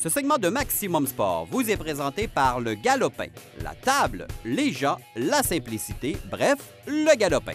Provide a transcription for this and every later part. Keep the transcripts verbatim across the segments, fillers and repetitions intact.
Ce segment de Maximum Sport vous est présenté par le Galopin. La table, les gens, la simplicité, bref, le Galopin.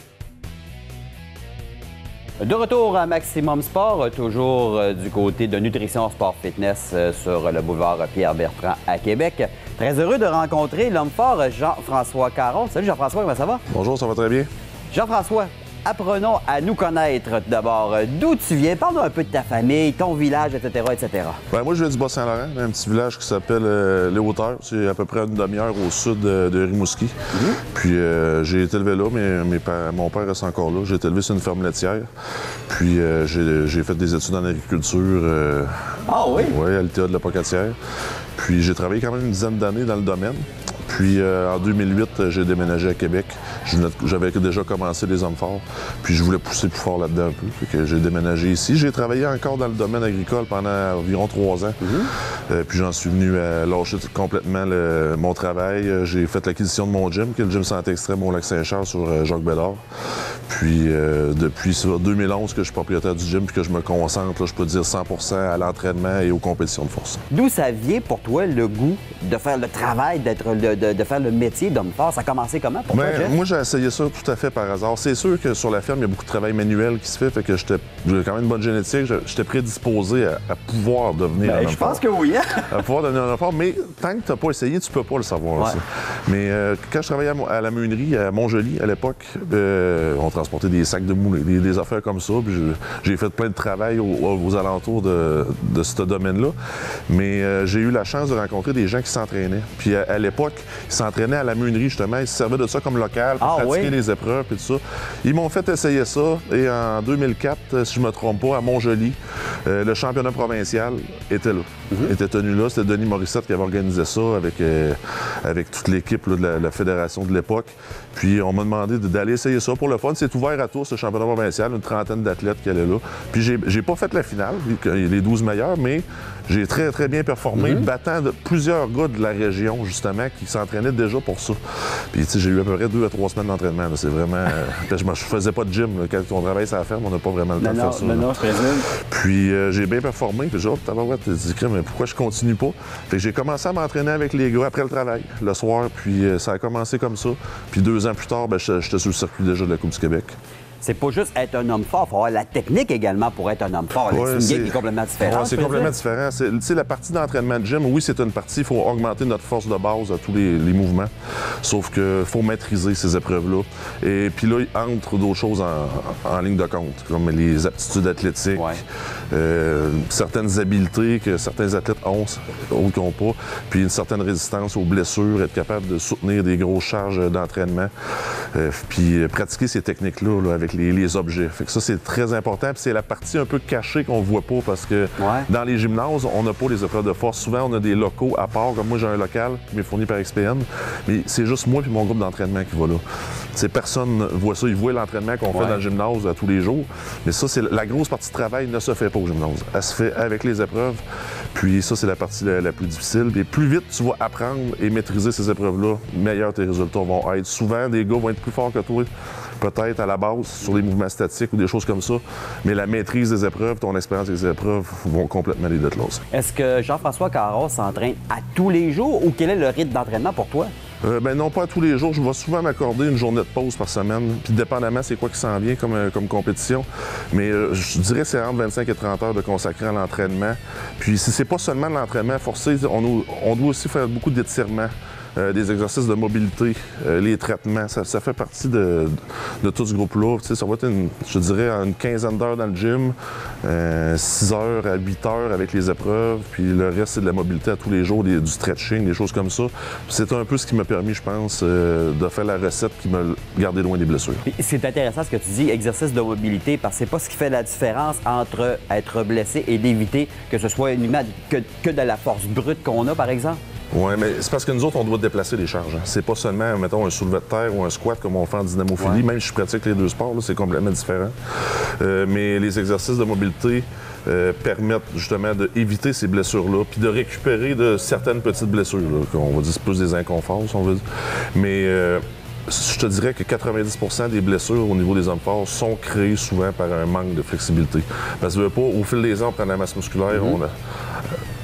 De retour à Maximum Sport, toujours du côté de Nutrition Sport Fitness sur le boulevard Pierre-Bertrand à Québec. Très heureux de rencontrer l'homme fort Jean-François Caron. Salut Jean-François, comment ça va? Bonjour, ça va très bien. Jean-François, apprenons à nous connaître d'abord. D'où tu viens? Parle-nous un peu de ta famille, ton village, et cetera, et cetera. Ben, moi, je viens du Bas-Saint-Laurent, un petit village qui s'appelle euh, Les Hauteurs. C'est à peu près une demi-heure au sud de, de Rimouski. Mm-hmm. Puis euh, j'ai été élevé là, mais mes pa- mon père reste encore là. J'ai été élevé sur une ferme laitière. Puis euh, j'ai, j'ai fait des études en agriculture. Euh, ah oui? Oui, à l'U T A de la Pocatière. Puis j'ai travaillé quand même une dizaine d'années dans le domaine. Puis euh, en deux mille huit, j'ai déménagé à Québec. J'avais déjà commencé les hommes forts. Puis je voulais pousser plus fort là-dedans un peu. Fait que j'ai déménagé ici. J'ai travaillé encore dans le domaine agricole pendant environ trois ans. Mm-hmm. euh, puis j'en suis venu à lâcher complètement le, mon travail. J'ai fait l'acquisition de mon gym, qui est le gym Santé Extrême au Lac-Saint-Charles sur euh, Jacques-Bédard. Puis euh, depuis sur deux mille onze que je suis propriétaire du gym puis que je me concentre, là, je peux dire cent pour cent à l'entraînement et aux compétitions de force. D'où ça vient pour toi le goût de faire le travail, d'être le, de, de faire le métier d'homme fort? Ça a commencé comment pour ben, toi, Jeff? Moi, j'ai essayé ça tout à fait par hasard. C'est sûr que sur la ferme, il y a beaucoup de travail manuel qui se fait, fait que j'étais, j'ai quand même une bonne génétique. J'étais prédisposé à, à pouvoir devenir ben, un homme je fort. pense que oui, hein? À pouvoir devenir un homme fort, mais tant que tu n'as pas essayé, tu peux pas le savoir. Ouais. Ça. Mais euh, quand je travaillais à, à la meunerie à Montjoly, à l'époque, euh, on transportait des sacs de moulins, des, des affaires comme ça. Puis je, j'ai fait plein de travail aux, aux alentours de, de ce domaine-là. Mais euh, j'ai eu la chance de rencontrer des gens qui s'entraînaient. Puis à, à l'époque, ils s'entraînaient à la meunerie, justement. Ils se servaient de ça comme local pour ah, pratiquer oui? les épreuves et tout ça. Ils m'ont fait essayer ça. Et en deux mille quatre, si je ne me trompe pas, à Montjoly, euh, le championnat provincial était là. Mm-hmm. était tenu là. C'était Denis Morissette qui avait organisé ça avec, euh, avec toute l'équipe là, de la, la fédération de l'époque. Puis on m'a demandé d'aller essayer ça pour le fun. C'est ouvert à tous, le championnat provincial, une trentaine d'athlètes qui allaient là. Puis j'ai, j'ai pas fait la finale, les douze meilleurs, mais j'ai très, très bien performé, mm-hmm. battant de plusieurs gars de la région, justement, qui s'entraînaient déjà pour ça. Puis, tu sais, j'ai eu à peu près deux à trois semaines d'entraînement. Là. C'est vraiment... je ne faisais pas de gym. Là. Quand on travaille sur la ferme, on n'a pas vraiment le temps non, de faire ça. Non, non, je présume. Puis, euh, j'ai bien performé. Puis, j'ai dit, oh, tabarouette, tu dis, mais pourquoi je continue pas? Fait que j'ai commencé à m'entraîner avec les gars après le travail, le soir. Puis, euh, ça a commencé comme ça. Puis, deux ans plus tard, ben, j'étais sur le circuit déjà de la Coupe du Québec. C'est pas juste être un homme fort, il faut avoir la technique également pour être un homme fort. Ouais, c'est une game qui est complètement différente. Ouais, c'est complètement différent. C'est, tu sais, la partie d'entraînement de gym, oui, c'est une partie, il faut augmenter notre force de base à tous les, les mouvements. Sauf qu'il faut maîtriser ces épreuves-là. Et puis là, il entre d'autres choses en, en ligne de compte, comme les aptitudes athlétiques, ouais. euh, certaines habiletés que certains athlètes ont, d'autres qui n'ont pas, puis une certaine résistance aux blessures, être capable de soutenir des grosses charges d'entraînement, euh, puis pratiquer ces techniques-là là, avec Les, les objets. Fait que ça, c'est très important. Puis c'est la partie un peu cachée qu'on voit pas parce que ouais. dans les gymnases, on n'a pas les épreuves de force. Souvent, on a des locaux à part. Comme moi, j'ai un local qui m'est fourni par X P N. Mais c'est juste moi et mon groupe d'entraînement qui va là. T'sais, personne ne voit ça. Ils voient l'entraînement qu'on ouais. fait dans le gymnase à tous les jours. Mais ça, c'est la grosse partie de travail ne se fait pas au gymnase. Elle se fait avec les épreuves. Puis ça, c'est la partie la, la plus difficile. Et plus vite tu vas apprendre et maîtriser ces épreuves-là, meilleurs tes résultats vont être. Souvent, des gars vont être plus forts que toi. Peut-être à la base, sur les mouvements statiques ou des choses comme ça, mais la maîtrise des épreuves, ton expérience des épreuves vont complètement les déclasser. Est-ce que Jean-François Caron s'entraîne à tous les jours ou quel est le rythme d'entraînement pour toi? Euh, ben non, pas à tous les jours. Je vais souvent m'accorder une journée de pause par semaine, puis dépendamment c'est quoi qui s'en vient comme, euh, comme compétition. Mais euh, je dirais que c'est entre vingt-cinq et trente heures de consacrer à l'entraînement. Puis si c'est pas seulement l'entraînement forcé, on, on doit aussi faire beaucoup d'étirements. Euh, des exercices de mobilité, euh, les traitements, ça, ça fait partie de, de, de tout ce groupe-là. Tu sais, ça va être, une, je dirais, une quinzaine d'heures dans le gym, euh, six heures à huit heures avec les épreuves, puis le reste, c'est de la mobilité à tous les jours, des, du stretching, des choses comme ça. Puis c'est un peu ce qui m'a permis, je pense, euh, de faire la recette qui m'a gardé loin des blessures. Puis c'est intéressant ce que tu dis, exercice de mobilité, parce que c'est pas ce qui fait la différence entre être blessé et d'éviter que ce soit uniquement que, que de la force brute qu'on a, par exemple. Oui, mais c'est parce que nous autres, on doit déplacer les charges. Hein. C'est pas seulement, mettons, un soulevé de terre ou un squat comme on fait en dynamophilie. Ouais. Même si je pratique les deux sports, là, c'est complètement différent. Euh, mais les exercices de mobilité euh, permettent justement d'éviter ces blessures-là, puis de récupérer de certaines petites blessures, là, qu'on va dire c'est plus des inconforts, si on veut dire. Mais euh, je te dirais que quatre-vingt-dix pour cent des blessures au niveau des hommes forts sont créées souvent par un manque de flexibilité. Parce que pas, au fil des ans, on prend la masse musculaire, mm-hmm. on a...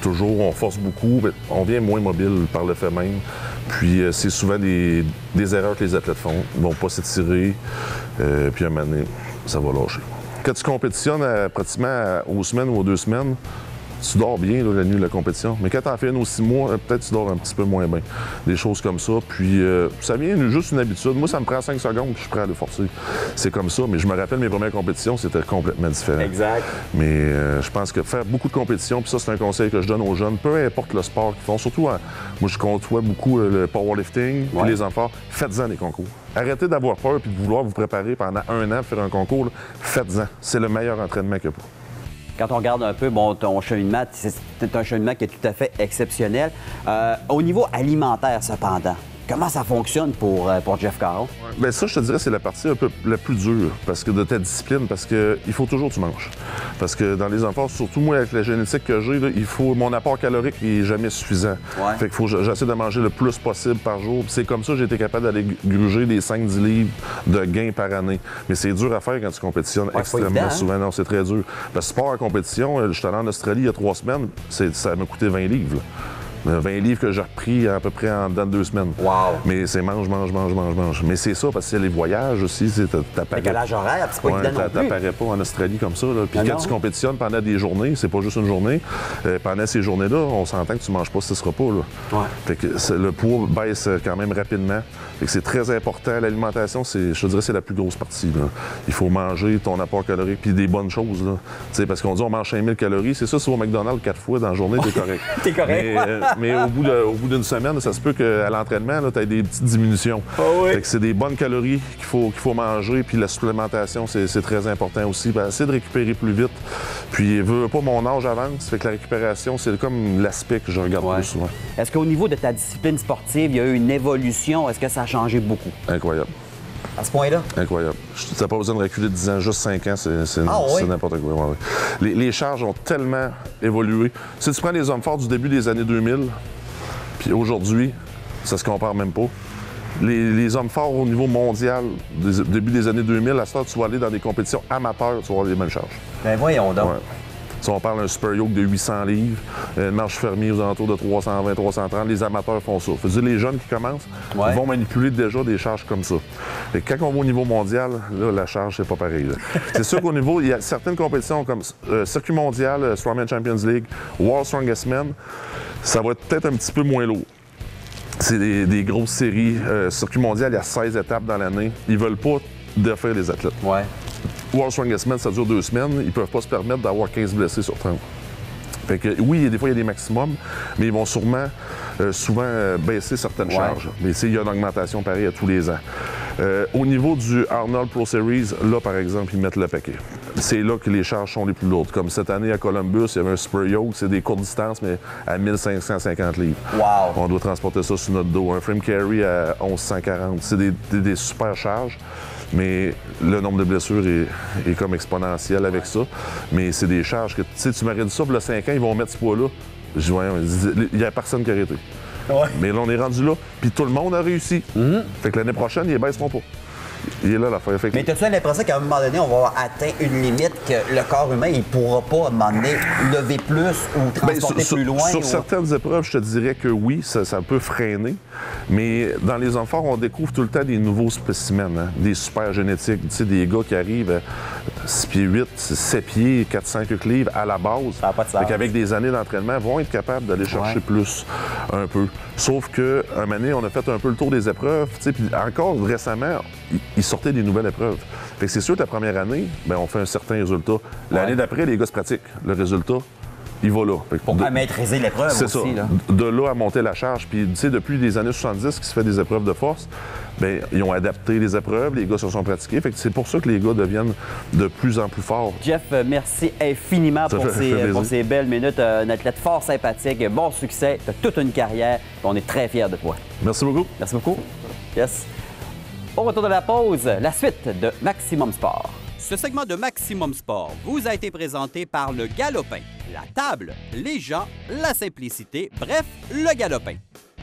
toujours, on force beaucoup, mais on devient moins mobile par le fait même. Puis euh, c'est souvent des, des erreurs que les athlètes font. Ils ne vont pas s'étirer, euh, puis à un moment donné, ça va lâcher. Quand tu compétitionnes à, pratiquement à, aux semaines ou aux deux semaines, tu dors bien là, la nuit de la compétition. Mais quand tu en fais une aux six mois, peut-être tu dors un petit peu moins bien. Des choses comme ça. Puis euh, ça vient juste une habitude. Moi, ça me prend cinq secondes puis je suis prêt à le forcer. C'est comme ça. Mais je me rappelle mes premières compétitions, c'était complètement différent. Exact. Mais euh, je pense que faire beaucoup de compétitions, puis ça, c'est un conseil que je donne aux jeunes, peu importe le sport qu'ils font, surtout, en, moi, je côtoie beaucoup euh, le powerlifting, puis ouais. les enfants, faites-en des concours. Arrêtez d'avoir peur puis de vouloir vous préparer pendant un an pour faire un concours. Faites-en. C'est le meilleur entraînement qu'il y a pas. Quand on regarde un peu bon, ton cheminement, c'est un cheminement qui est tout à fait exceptionnel. Euh, au niveau alimentaire, cependant, comment ça fonctionne pour, pour Jeff Caron? Bien, ça, je te dirais, c'est la partie un peu la plus dure parce que de ta discipline, parce qu'il faut toujours que tu manges. Parce que dans les enfants, surtout moi, avec la génétique que j'ai, là, il faut mon apport calorique n'est jamais suffisant. Ouais. Fait qu'il faut j'essaie de manger le plus possible par jour. C'est comme ça que j'ai été capable d'aller gruger des cinq dix livres de gains par année. Mais c'est dur à faire quand tu compétitionnes ouais, extrêmement évident, souvent. Non, c'est très dur. Parce que sport en compétition, je suis allé en Australie il y a trois semaines, ça m'a coûté vingt livres. Là. vingt livres que j'ai repris à peu près en dedans de deux semaines. Wow. Mais c'est mange, mange, mange, mange, mange. Mais c'est ça, parce que c'est les voyages aussi. Le décalage horaire, c'est pas ouais, évident non plus. T'apparais pas en Australie comme ça. Là. Puis ah quand non. tu compétitionnes pendant des journées, c'est pas juste une journée, euh, pendant ces journées-là, on s'entend que tu manges pas six repas. Là. Ouais. Fait que le poids baisse quand même rapidement. Fait que c'est très important. L'alimentation, c'est, je te dirais, c'est la plus grosse partie. Là. Il faut manger ton apport calorique puis des bonnes choses. Là. Parce qu'on dit on mange cinq mille calories. C'est ça, si tu vas au McDonald's quatre fois dans la journée, t'es correct. T'es correct. Mais, euh, mais au bout de, au bout d'une semaine, ça se peut qu'à l'entraînement, tu aies des petites diminutions. Oh oui. Fait que c'est des bonnes calories qu'il faut, qu'il faut manger. Puis la supplémentation, c'est, c'est très important aussi. Ben, essayer de récupérer plus vite. Puis, veux pas, mon âge avance. Fait que la récupération, c'est comme l'aspect que je regarde ouais. plus souvent. Est-ce qu'au niveau de ta discipline sportive, il y a eu une évolution? Est-ce que ça a changé beaucoup? Incroyable. À ce point-là? Incroyable. Tu n'as pas besoin de reculer de dix ans, juste cinq ans, c'est, c'est, ah, oui? c'est n'importe quoi. Ouais, ouais. Les, les charges ont tellement évolué. Si tu prends les hommes forts du début des années deux mille, puis aujourd'hui, ça se compare même pas. Les, les hommes forts au niveau mondial, des, début des années deux mille, à ce temps, tu vas aller dans des compétitions amateurs, tu vas avoir les mêmes charges. Ben voyons donc. Ouais. Si on parle d'un super yoke de huit cents livres, une marche fermée aux alentours de trois cent vingt, trois cent trente, les amateurs font ça. Faut dire, les jeunes qui commencent ouais. vont manipuler déjà des charges comme ça. Et quand on va au niveau mondial, là, la charge, c'est pas pareil. C'est sûr qu'au niveau, il y a certaines compétitions comme euh, Circuit mondial, euh, Strongman Champions League, World Strongest Man, ça va être peut-être un petit peu moins lourd. C'est des, des grosses séries. Euh, Circuit mondial, il y a seize étapes dans l'année. Ils veulent pas défaire les athlètes. Ouais. World Strongest Man, ça dure deux semaines. Ils peuvent pas se permettre d'avoir quinze blessés sur trente. Fait que, oui, des fois, il y a des maximums, mais ils vont sûrement, euh, souvent, euh, baisser certaines ouais. charges. Mais il y a une augmentation pareille à tous les ans. Euh, au niveau du Arnold Pro Series, là, par exemple, ils mettent le paquet. C'est là que les charges sont les plus lourdes. Comme cette année à Columbus, il y avait un Super Yoke, c'est des courtes distances, mais à mille cinq cent cinquante livres. Wow. On doit transporter ça sur notre dos. Un frame carry à mille cent quarante. C'est des, des, des super charges. Mais le nombre de blessures est, est comme exponentiel avec ça. Mais c'est des charges que, tu sais, tu m'aurais dit ça, pour le cinq ans, ils vont mettre ce poids-là. Je dis, voyons, il n'y a personne qui a arrêté. Ouais. Mais là, on est rendu là. Puis tout le monde a réussi. Mm-hmm. Fait que l'année prochaine, ils ne baisseront pas. Il est là, l'affaire. Fait que... Mais t'as-tu l'impression qu'à un moment donné, on va avoir atteint une limite que le corps humain, il ne pourra pas, à un moment donné, lever plus ou transporter ben, sur, plus loin? Sur ou... certaines épreuves, je te dirais que oui, ça, ça peut freiner. Mais dans les hommes forts, on découvre tout le temps des nouveaux spécimens, hein? Des super génétiques. Tu sais, des gars qui arrivent à six pieds huit, sept pieds, quatre cents livres à la base. Ça n'a pas de sens. Avec des années d'entraînement, vont être capables d'aller chercher ouais. plus un peu. Sauf qu'à un moment donné, on a fait un peu le tour des épreuves. Tu sais, puis encore récemment, ils sortaient des nouvelles épreuves. Fait que c'est sûr que la première année, bien, on fait un certain résultat. L'année ouais. d'après, les gars se pratiquent. Le résultat, il va là. Fait que pour de... maîtriser l'épreuve aussi. C'est ça. Là. De là à monter la charge. Puis, tu sais, depuis les années soixante-dix, qui se fait des épreuves de force, bien, ils ont adapté les épreuves, les gars se sont pratiqués. Fait que c'est pour ça que les gars deviennent de plus en plus forts. Jeff, merci infiniment pour ces, pour ces belles minutes. Un athlète fort sympathique, bon succès, tu as toute une carrière. On est très fiers de toi. Merci beaucoup. Merci beaucoup. Yes. Au retour de la pause, la suite de Maximum Sport. Ce segment de Maximum Sport vous a été présenté par le Galopin. La table, les gens, la simplicité, bref, le Galopin.